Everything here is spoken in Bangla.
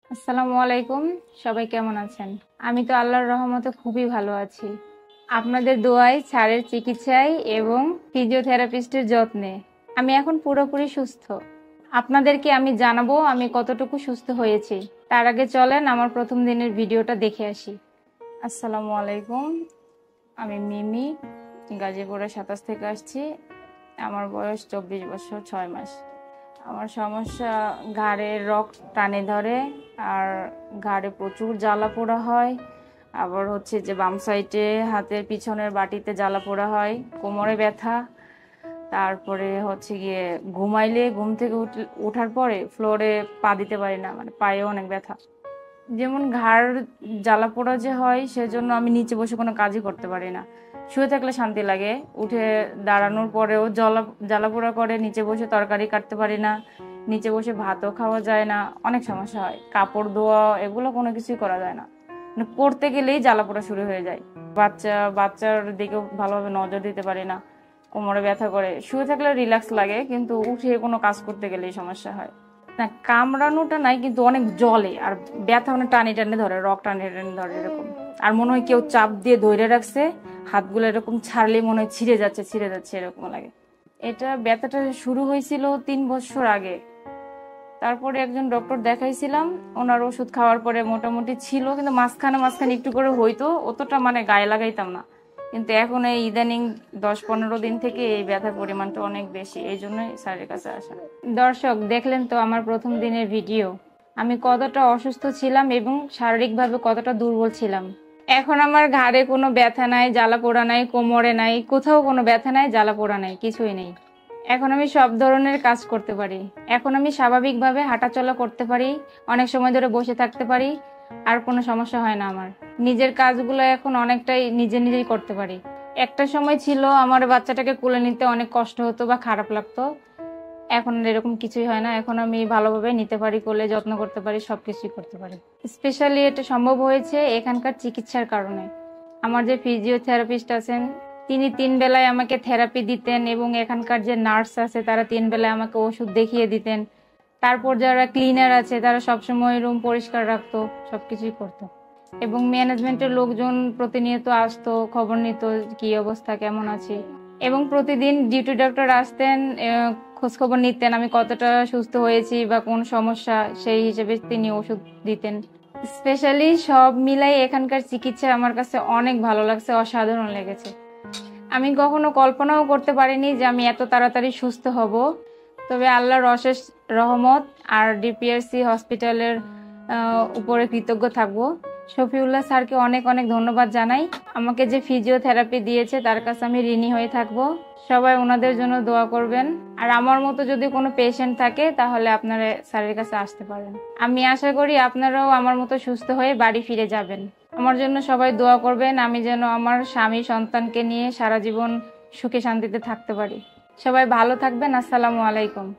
আসসালামু আলাইকুম। সবাই কেমন আছেন? আমি তো আল্লাহর রহমতে খুবই ভালো আছি। আপনাদের দোয়ায়, স্যারের চিকিৎসায় এবং ফিজিওথেরাপিস্টের যত্নে আমি এখন পুরোপুরি সুস্থ। আপনাদেরকে আমি জানাবো আমি কতটুকু সুস্থ হয়েছি। তার আগে চলেন আমার প্রথম দিনের ভিডিওটা দেখে আসি। আসসালামু আলাইকুম। আমি মিমি, গাজীপুরের 27 থেকে আসছি। আমার বয়স 24 বছর 6 মাস। আমার সমস্যা ঘাড়ে রক টানে ধরে, আর ঘাড়ে প্রচুর জ্বালা পোড়া হয়। আবার হচ্ছে যে বাম সাইডে হাতের পিছনের বাটিতে জ্বালা পোড়া হয়, কোমরে ব্যথা। তারপরে হচ্ছে গিয়ে ঘুমাইলে ঘুম থেকে ওঠার পরে ফ্লোরে পা দিতে পারি না, মানে পায়ে অনেক ব্যথা। যেমন ঘাড় জ্বালা পোড়া যে হয়, সেজন্য আমি নিচে বসে কোনো কাজই করতে পারি না। শুয়ে থাকলে শান্তি লাগে, উঠে দাঁড়ানোর পরেও জ্বালা পোড়া করে। নিচে বসে তরকারি কাটতে পারি না, নিচে বসে ভাতও খাওয়া যায় না, অনেক সমস্যা হয়। কাপড় ধোয়া এগুলো কোনো কিছুই করা যায় না, মানে করতে গেলেই জ্বালা পোড়া শুরু হয়ে যায়। বাচ্চার দিকেও ভালোভাবে নজর দিতে পারি না, কোমরে ব্যথা করে। শুয়ে থাকলে রিল্যাক্স লাগে, কিন্তু উঠে কোনো কাজ করতে গেলেই সমস্যা হয়। না, কামড়ানোটা নাই, কিন্তু অনেক জলে আর ব্যথা, মানে টানি টানি ধরে, রক টানি টানি ধরে এরকম। আর মনে হয় কেউ চাপ দিয়ে ধরে রাখছে, হাতগুলো এরকম ছাড়লেই মনে হয় ছিঁড়ে যাচ্ছে এরকম লাগে। এটা ব্যথাটা শুরু হয়েছিল 3 বছর আগে। তারপরে একজন ডক্টর দেখাইছিলাম, ওনার ওষুধ খাওয়ার পরে মোটামুটি ছিল, কিন্তু মাঝখানে মাঝখানে একটু করে হইতো, অতটা মানে গায়ে লাগাইতাম না। কিন্তু এখন এই ইদানিং 10-15 দিন থেকে এই ব্যথার পরিমাণটা অনেক বেশি, এই জন্যই স্যারের কাছে আসা। দর্শক, দেখলেন তো আমার প্রথম দিনের ভিডিও। আমি কতটা অসুস্থ ছিলাম এবং শারীরিকভাবে কতটা দুর্বল ছিলাম। এখন আমার ঘাড়ে কোনো ব্যথা নাই, জ্বালা পোড়া নাই, কোমরে নাই, কোথাও কোনো ব্যথা নাই, জ্বালা পোড়া নাই, কিছুই নেই। এখন আমি সব ধরনের কাজ করতে পারি। এখন আমি স্বাভাবিকভাবে হাঁটাচলা করতে পারি, অনেক সময় ধরে বসে থাকতে পারি, আর কোনো সমস্যা হয় না আমার। নিজের কাজগুলো এখন অনেকটাই নিজেই করতে পারি। একটা সময় ছিল আমার বাচ্চাটাকে কোলে নিতে অনেক কষ্ট হতো বা খারাপ লাগতো। এখন আর এরকম কিছুই হয় না। এখন আমি ভালোভাবে নিতে পারি, কোলে যত্ন করতে পারি, সবকিছুই করতে পারি। স্পেশালি এটা সম্ভব হয়েছে এখানকার চিকিৎসার কারণে। আমার যে ফিজিওথেরাপিস্ট আছেন, তিনি 3 বেলায় আমাকে থেরাপি দিতেন, এবং এখানকার যে নার্স আছে তারা 3 বেলায় আমাকে ওষুধ দেখিয়ে দিতেন। তারপর যারা ক্লিনার আছে তারা সবসময় রুম পরিষ্কার রাখতো, সবকিছুই করতো। এবং ম্যানেজমেন্টের লোকজন প্রতিনিয়ত আসতো, খবর নিত কি অবস্থা, কেমন আছি। এবং প্রতিদিন ডিউটি ডক্টর আসতেন, খোঁজ খবর নিতেন আমি কতটা সুস্থ হয়েছি বা কোন সমস্যা, সেই হিসেবে তিনি ওষুধ দিতেন। স্পেশালি সব মিলাই এখানকার চিকিৎসা আমার কাছে অনেক ভালো লাগছে, অসাধারণ লেগেছে। আমি কখনো কল্পনাও করতে পারিনি যে আমি এত তাড়াতাড়ি সুস্থ হব। তবে আল্লাহর অশেষ রহমত আর ডিপিআরসি হসপিটালের উপরে কৃতজ্ঞ থাকবো। শফিউল্লাহ স্যারকে অনেক অনেক ধন্যবাদ জানাই। আমাকে যে ফিজিওথেরাপি দিয়েছে তার কাছে আমি ঋণী হয়ে থাকবো। সবাই ওনাদের জন্য দোয়া করবেন। আর আমার মতো যদি কোনো পেশেন্ট থাকে তাহলে আপনারা স্যারের কাছে আসতে পারেন। আমি আশা করি আপনারাও আমার মতো সুস্থ হয়ে বাড়ি ফিরে যাবেন। আমার জন্য সবাই দোয়া করবেন, আমি যেন আমার স্বামী সন্তানকে নিয়ে সারা জীবন সুখে শান্তিতে থাকতে পারি। সবাই ভালো থাকবেন। আসসালামু আলাইকুম।